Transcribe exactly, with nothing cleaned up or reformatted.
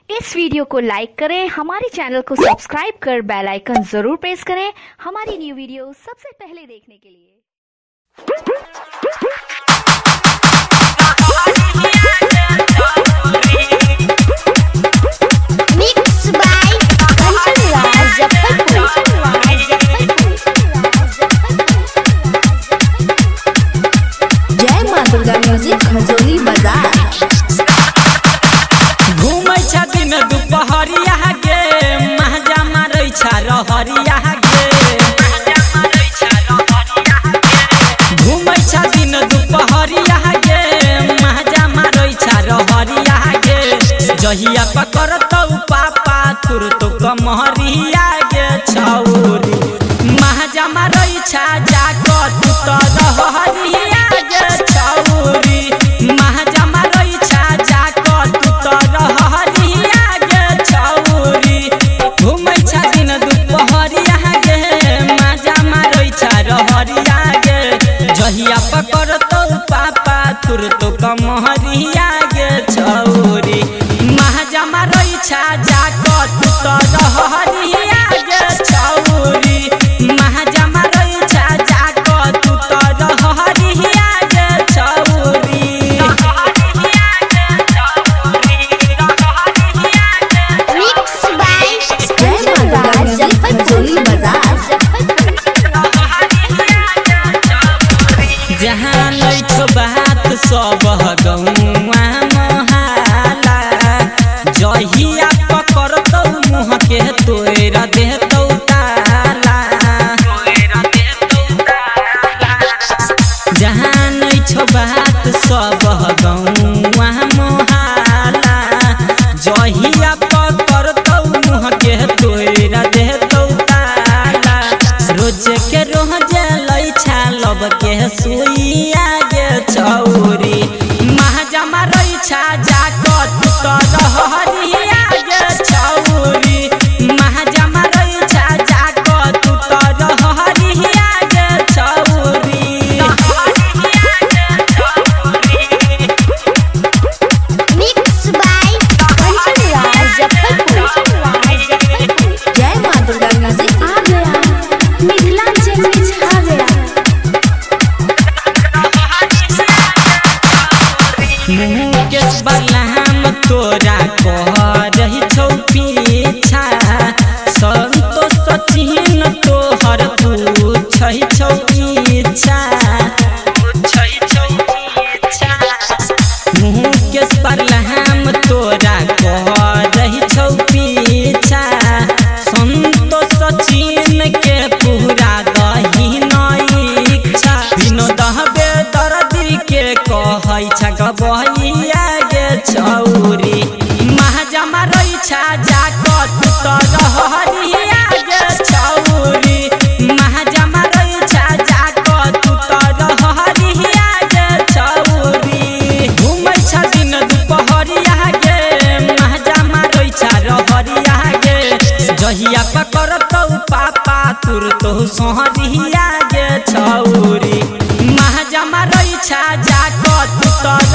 इस video को लाइक करें, हमारे चैनल को सब्सक्राइब कर बेल आइकन जरूर प्रेस करें हमारी न्यू वीडियो सबसे पहले देखने के लिए। जय मां दुर्गा म्यूजिक खजोली बाजार। घूमै छथिन दुपहरिया गे महजा मारै छ रहरिया गे। घूमै छथिन दुपहरिया गे महजा मारै छ रहरिया गे। जहिया पकड़तौ पापा तुरतो कमहरिया गे छौरी महजा मारै छ जाक तू त रहरिया गे छौरी महजा मारै छ जाक तू त रहरिया गे छौरी। घूमै छथिन दुपहरिया गे महजा मारै छ रहरिया गे। जहिया पकड़तौ पापा तुरतो कमहरिया गे छौरी महजा मारै छ जाक तू त रहरिया गे छौरी महजा मारै छ जाक तू त रहरिया गे छौरी। जय मां दुर्गा म्यूजिक खजोली बाजार। जहाँ नै छो बात सब गौआ मोहाला। जहिया पकड़तौ मुँह के तोरा देतौ ताला। जहाँ नै छो बात सब गौआ मोहाला। जहिया पकड़तौ मुँह के तोरा देतौ ताला। रोज के रोज लै छ लब के सुइया गे छौरी महजा मारै छ जाक तू त रहरिया गे छौरी महजा मारै छ जाक तू त रहरिया गे छौरी। जय मां दुर्गा म्यूजिक आ गया, मिथिलांचल में छा गया। मुकेश बलराम तोरा कह रही छौ पीछा। संतोष सचिन तोहर पूछै छौ इच्छा। मुकेश बलराम तोरा कह रही छौ पीछा। संतोष सचिन के पूरा दही नहीं इच्छा। विनोद बेदर्दी के कहै छ गबैया गे छौरी महजा मारै छ जाक तू त रहरिया गे छौरी महजा मारै छ जाक तू त रहरिया गे छौरी। घूमै छथिन दुपहरिया गे महजा मारै छ रहरिया गे। जहिया पकड़तौ पापा तुरतो सोहरिया गे छौरी महजा मारै छ जाक तू त